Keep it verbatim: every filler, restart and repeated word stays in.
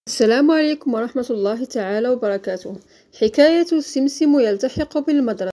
السلام عليكم ورحمة الله تعالى وبركاته. حكاية السمسم يلتحق بالمدرسة.